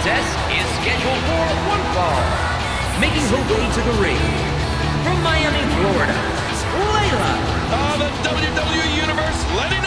contest is scheduled for one fall. Making her way to the ring, from Miami, Florida, Layla. The WWE Universe, let it